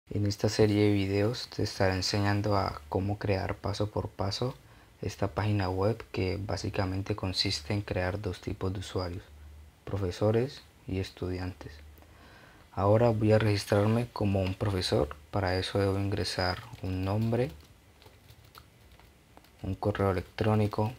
En esta serie de videos te estaré enseñando a cómo crear paso por paso esta página web, que básicamente consiste en crear dos tipos de usuarios: profesores y estudiantes. Ahora voy a registrarme como un profesor. Para eso debo ingresar un nombre, un correo electrónico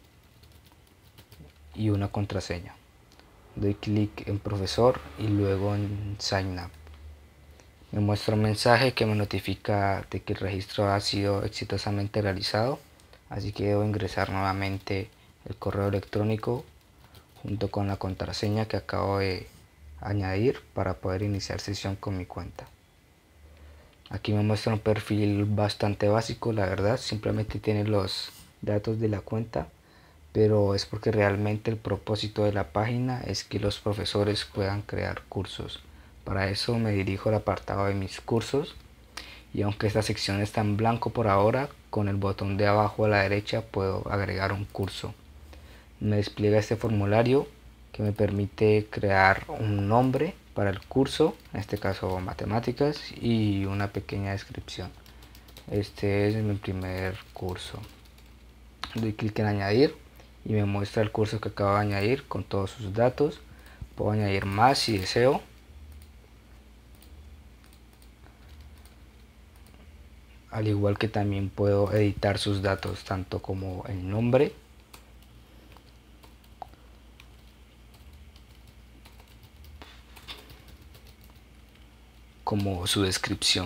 y una contraseña. Doy clic en profesor y luego en sign up. Me muestra un mensaje que me notifica de que el registro ha sido exitosamente realizado, así que debo ingresar nuevamente el correo electrónico junto con la contraseña que acabo de añadir para poder iniciar sesión con mi cuenta. Aquí me muestra un perfil bastante básico, la verdad, simplemente tiene los datos de la cuenta, pero es porque realmente el propósito de la página es que los profesores puedan crear cursos. Para eso me dirijo al apartado de mis cursos, y aunque esta sección está en blanco por ahora, con el botón de abajo a la derecha puedo agregar un curso. Me despliega este formulario que me permite crear un nombre para el curso, en este caso matemáticas, y una pequeña descripción. Este es mi primer curso. Doy clic en añadir y me muestra el curso que acabo de añadir con todos sus datos. Puedo añadir más si deseo. Al igual que también puedo editar sus datos, tanto como el nombre como su descripción.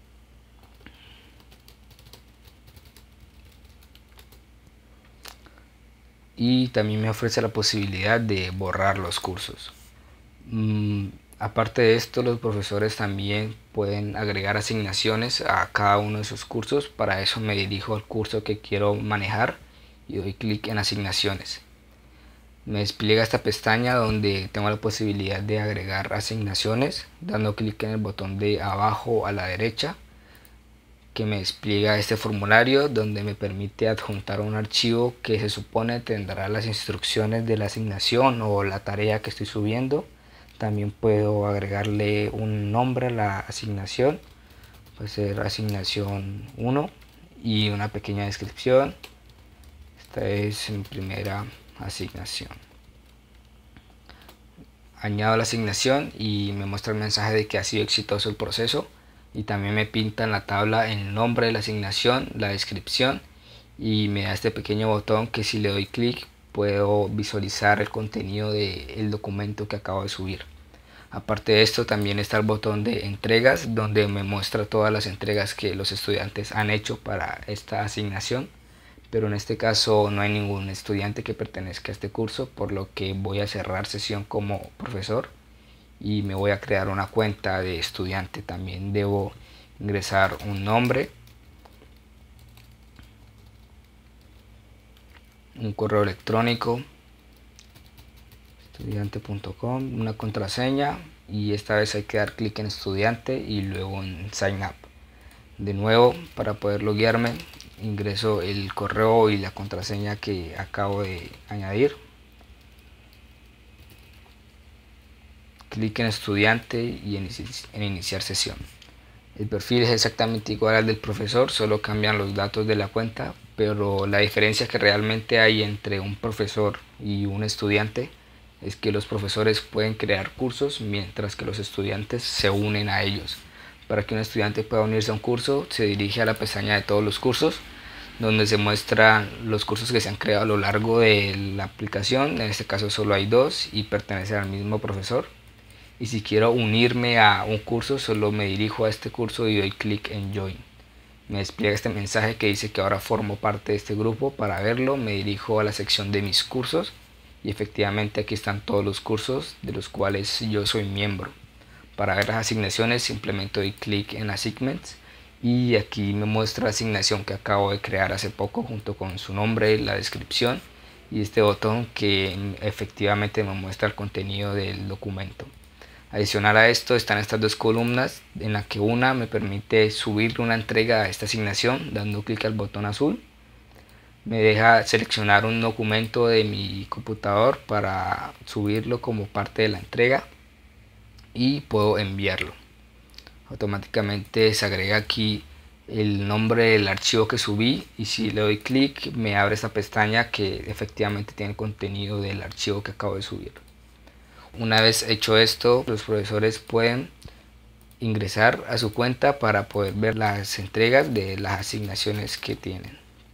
Y también me ofrece la posibilidad de borrar los cursos. Aparte de esto, los profesores también pueden agregar asignaciones a cada uno de sus cursos. Para eso me dirijo al curso que quiero manejar y doy clic en asignaciones. Me despliega esta pestaña donde tengo la posibilidad de agregar asignaciones, dando clic en el botón de abajo a la derecha, que me despliega este formulario donde me permite adjuntar un archivo que se supone tendrá las instrucciones de la asignación o la tarea que estoy subiendo. También puedo agregarle un nombre a la asignación, puede ser asignación 1, y una pequeña descripción. Esta es mi primera asignación. Añado la asignación y me muestra el mensaje de que ha sido exitoso el proceso, y también me pinta en la tabla el nombre de la asignación, la descripción, y me da este pequeño botón que si le doy clic puedo visualizar el contenido del documento que acabo de subir. Aparte de esto, también está el botón de entregas, donde me muestra todas las entregas que los estudiantes han hecho para esta asignación, pero en este caso no hay ningún estudiante que pertenezca a este curso, por lo que voy a cerrar sesión como profesor y me voy a crear una cuenta de estudiante. También debo ingresar un nombre, un correo electrónico, estudiante.com, una contraseña, y esta vez hay que dar clic en estudiante y luego en sign up. De nuevo, para poder loguearme, ingreso el correo y la contraseña que acabo de añadir. Clic en estudiante y en iniciar sesión. El perfil es exactamente igual al del profesor, solo cambian los datos de la cuenta, pero la diferencia que realmente hay entre un profesor y un estudiante es que los profesores pueden crear cursos mientras que los estudiantes se unen a ellos. Para que un estudiante pueda unirse a un curso, se dirige a la pestaña de todos los cursos, donde se muestran los cursos que se han creado a lo largo de la aplicación. En este caso solo hay dos y pertenecen al mismo profesor. Y si quiero unirme a un curso, solo me dirijo a este curso y doy clic en Join. Me despliega este mensaje que dice que ahora formo parte de este grupo. Para verlo, me dirijo a la sección de mis cursos y efectivamente aquí están todos los cursos de los cuales yo soy miembro. Para ver las asignaciones, simplemente doy clic en Assignments y aquí me muestra la asignación que acabo de crear hace poco junto con su nombre, la descripción y este botón que efectivamente me muestra el contenido del documento. Adicional a esto están estas dos columnas, en la que una me permite subir una entrega a esta asignación dando clic al botón azul. Me deja seleccionar un documento de mi computador para subirlo como parte de la entrega y puedo enviarlo. automáticamente se agrega aquí el nombre del archivo que subí, y si le doy clic me abre esta pestaña que efectivamente tiene el contenido del archivo que acabo de subir. Una vez hecho esto, los profesores pueden ingresar a su cuenta para poder ver las entregas de las asignaciones que tienen.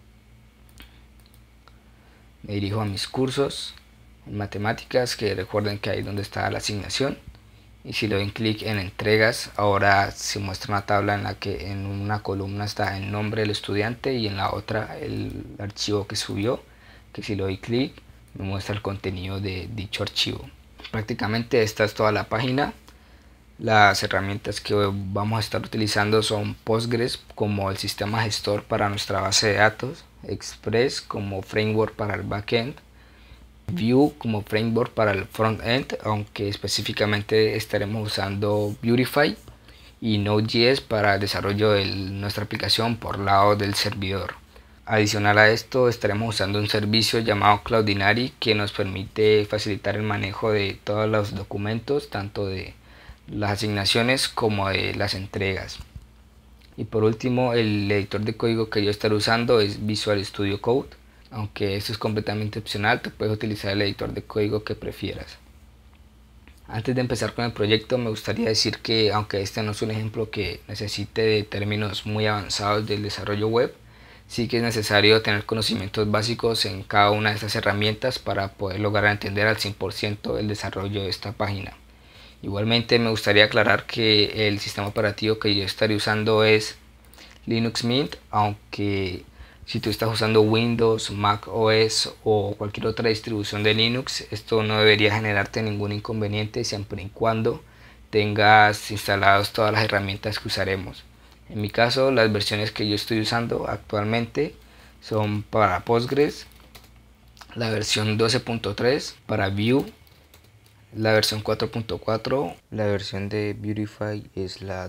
Me dirijo a mis cursos en matemáticas, que recuerden que ahí es donde está la asignación, y si le doy clic en entregas, ahora se muestra una tabla en la que en una columna está el nombre del estudiante y en la otra el archivo que subió, que si le doy clic me muestra el contenido de dicho archivo. Prácticamente esta es toda la página. Las herramientas que vamos a estar utilizando son Postgres como el sistema gestor para nuestra base de datos, Express como framework para el backend, Vue como framework para el frontend, aunque específicamente estaremos usando Beautify, y Node.js para el desarrollo de nuestra aplicación por lado del servidor. Adicional a esto, estaremos usando un servicio llamado Cloudinary que nos permite facilitar el manejo de todos los documentos, tanto de las asignaciones como de las entregas. Y por último, el editor de código que yo estaré usando es Visual Studio Code, aunque esto es completamente opcional, te puedes utilizar el editor de código que prefieras. Antes de empezar con el proyecto, me gustaría decir que aunque este no es un ejemplo que necesite de términos muy avanzados del desarrollo web, sí que es necesario tener conocimientos básicos en cada una de estas herramientas para poder lograr entender al 100% el desarrollo de esta página. Igualmente me gustaría aclarar que el sistema operativo que yo estaré usando es Linux Mint, aunque si tú estás usando Windows, Mac OS o cualquier otra distribución de Linux, esto no debería generarte ningún inconveniente siempre y cuando tengas instaladas todas las herramientas que usaremos. En mi caso, las versiones que yo estoy usando actualmente son para Postgres, la versión 12.3, para Vue, la versión 4.4, La versión de Beautify es la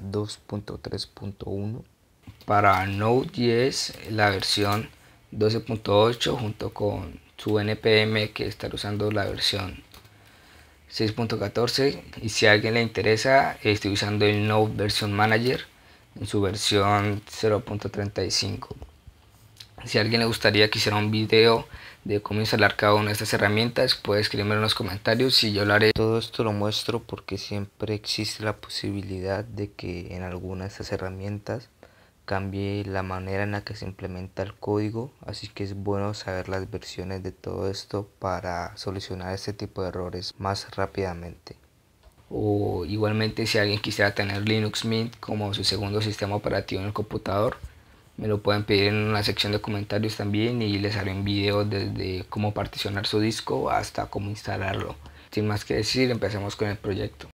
2.3.1. para Node.js la versión 12.8 junto con su npm, que estará usando la versión 6.14, y si a alguien le interesa estoy usando el Node Version Manager en su versión 0.35. Si a alguien le gustaría que hiciera un video de cómo instalar cada una de estas herramientas, puede escribirme en los comentarios y yo lo haré. Todo esto lo muestro porque siempre existe la posibilidad de que en alguna de estas herramientas cambie la manera en la que se implementa el código, así que es bueno saber las versiones de todo esto para solucionar este tipo de errores más rápidamente. O igualmente, si alguien quisiera tener Linux Mint como su segundo sistema operativo en el computador, me lo pueden pedir en la sección de comentarios también, y les haré un video desde cómo particionar su disco hasta cómo instalarlo. Sin más que decir, empecemos con el proyecto.